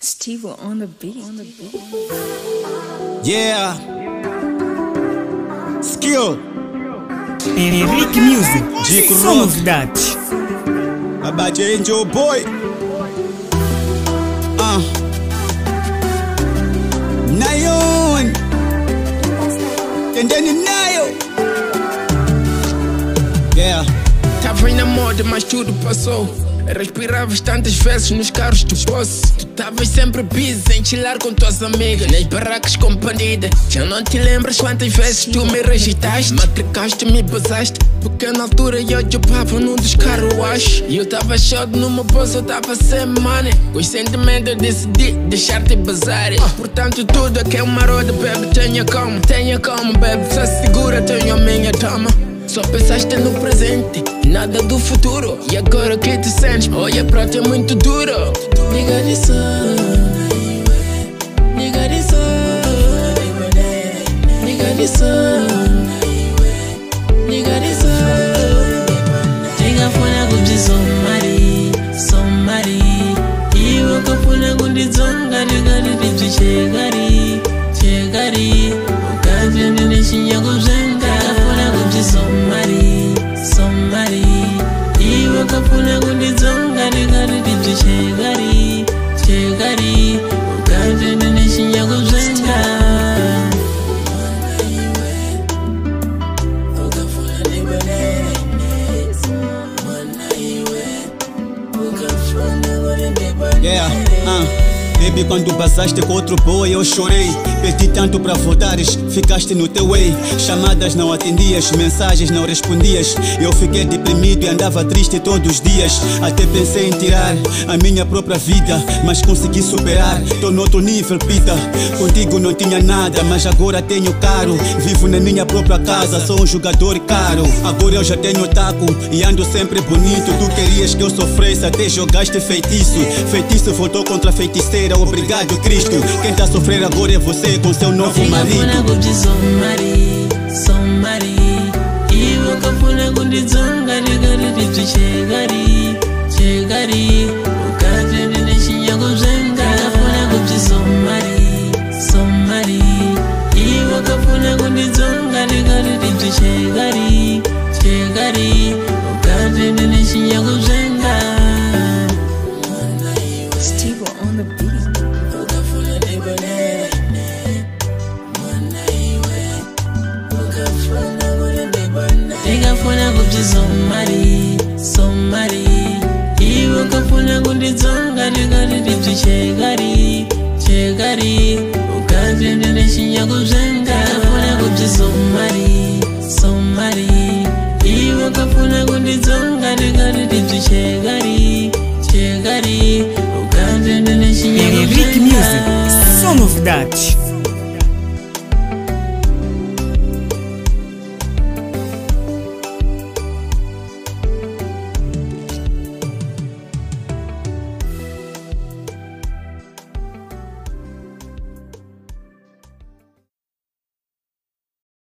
Steve on the beat. Yeah. Skill. Henrique Music. Dico Só Rock. novidades. Abate Angel Boy. Nayon. Tendendo Nayo. Yeah. Tava na moda, mas tudo passou. Respiravas tantas vezes nos carros do posse. Tu tavas sempre busy em chilar com tuas amigas nas barracas com bandida. Já não te lembras quantas vezes tu me rejeitaste, matricaste, me basaste. Porque na altura eu jogava num dos carruagens e eu tava chorando numa bolsa, eu tava sem money. Com os sentimentos eu decidi deixar-te bazar. Portanto tudo que é uma roda, baby, tenha como, baby. Só segura, tenho a minha toma. Só pensaste no presente, nada do futuro. E agora que te sentes, olha pra ti é muito duro. Nigga disso, nigga disso, nigga disso, nigga disso. Tenga fona kundi somari iwe kafuna kundi zonga ligari dipsi chegari ukazi nene shinya kuzenga kafuna kundi somari iwe kafuna kundi zonga ligari dipsi chegari ukazi nene shinya kuzenga. Yeah, baby, quando passaste com outro boy eu chorei. Pedi tanto pra voltares, ficaste no teu way. Chamadas não atendias, mensagens não respondias. Eu fiquei deprimido e andava triste todos os dias. Até pensei em tirar a minha própria vida, mas consegui superar. Tô no outro nível, pita. Contigo não tinha nada, mas agora tenho caro. Vivo na minha própria casa, sou um jogador caro. Agora eu já tenho taco e ando sempre bonito. Tu querias que eu sofresse, até jogaste feitiço. Feitiço voltou contra a feiticeira, obrigado Cristo. Quem tá sofrendo agora é você com seu novo marido. Somari iwe kafuna kundi zonga ligari dipsi chegari ukazi nene shinya kuzenga kafuna kundi somari iwe kafuna kundi zonga ligari dipsi chegari ukazi nene shinya kuzenga. Steve on the beat. Funa kundi somari iwe kafuna kundi zonga ligari dipsi chegari ukazi nene shinya kuzenga kafuna kundi somari iwe kafuna kundi zonga ligari dipsi chegari ukazi nene shinya kuzenga. Henrique Music. Só novidades.